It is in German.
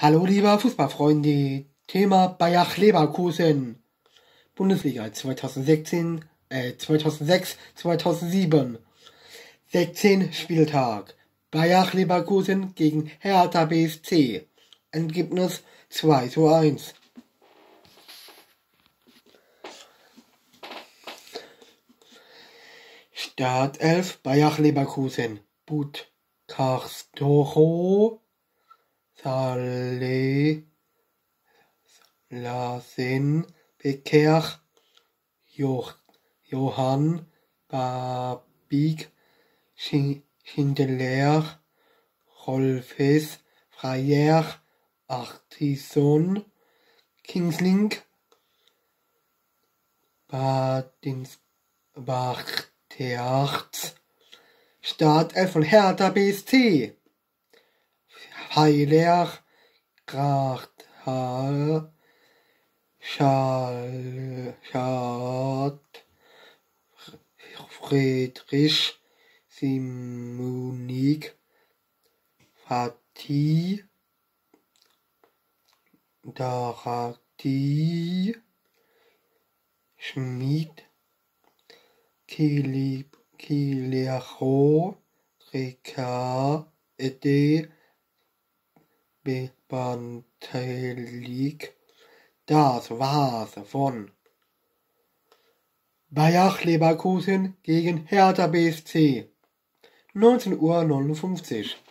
Hallo lieber Fußballfreunde, Thema Bayer Leverkusen, Bundesliga 2006, 2007, 16 Spieltag, Bayer Leverkusen gegen Hertha BSC, Ergebnis 2:1. Startelf Bayer Leverkusen, Castro, Saleh, Lassen, Becker, Johann, Babig, Schindler, Rolfes, Freier, Artisan, Kingsling, Bachtherz. Startelf von Hertha BSC. Heiler, Grachtal, Schad, Friedrich, Simonik, Fatih, Darati, Schmid, Kilero, Reka, Ede, Bantelig. Das war's von Bayer Leverkusen gegen Hertha BSC. 19:59 Uhr.